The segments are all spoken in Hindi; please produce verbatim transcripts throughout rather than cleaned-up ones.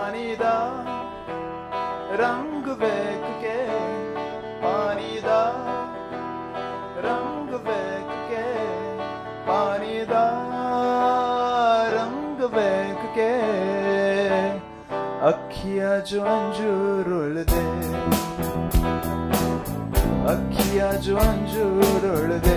पानी दा रंग वेख के पानी दा रंग वेख के पानी दा रंग वेख के अखियां जो अंजूर उड़ दे अखियां जो अंजूर उड़ दे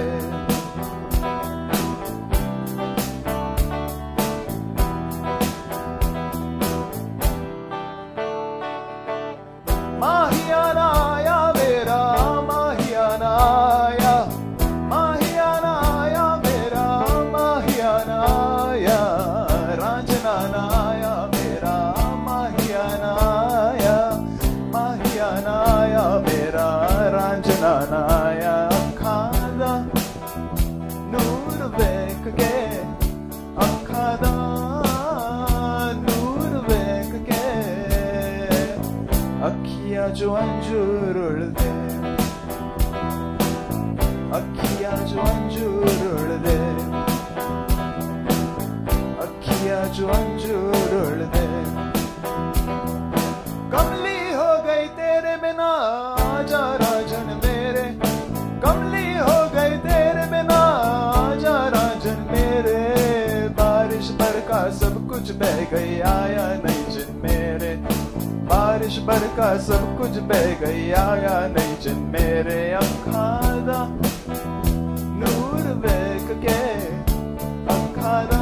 माहियाना आया मेरा माहियाना आया माहियाना आया मेरा माहियाना आया रांझना आया मेरा माहियाना आया माहियाना आया मेरा रांझना आया अखां दा नूर वेख के अखां दा नूर वेख के अखियां जो अंजूर उड़ दे अखियां जो अंजूर उड़ दे अखियां जो अंजूर उड़ दे कमली हो गई तेरे बिना आजा राजन मेरे कमली हो गई तेरे बिना आजा राजन मेरे बारिश बरखा सब कुछ बह गई आया नहीं जिन मेरे बारिश बरखा सब कुछ बह गई आया नहीं जिन मेरे अखां दा नूर वेख के अखां दा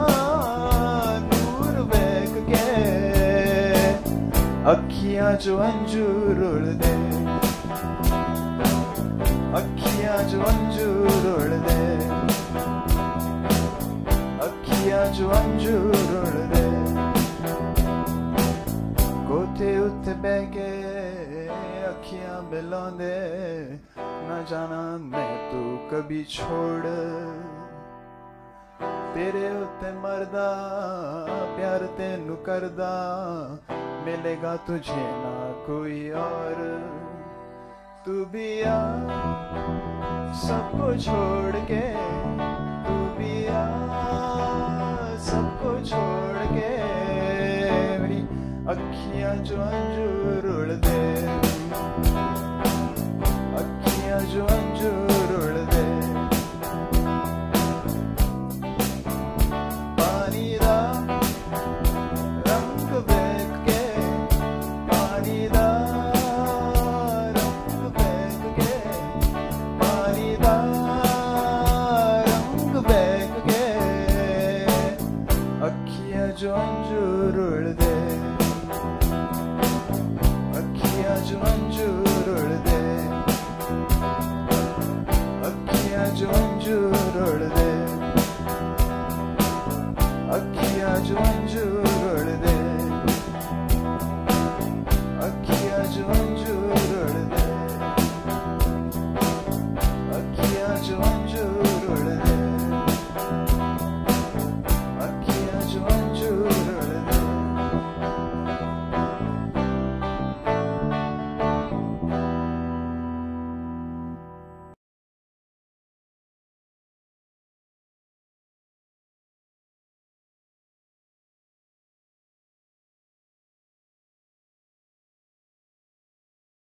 नूर वेख के अखियां जो अंजूर उड़ दे अखियां जो अंजूर उड़ दे अखियां जो अंजूर उड़ दे कोठे उत्ते बह के अखियां मिलांदे न जाना मैं तू कभी छोड़ तेरे उत्ते मरदा प्यार तेनू करदा मिलेगा तुझे ना कोई और तू भी आ सबको छोड़ के तू भी आ सबको छोड़ के मेरी अखियां जो अंजूर उड़ दे अखियां जो अंजूर उड़ दे पानी दा रंग वेख के पानी दा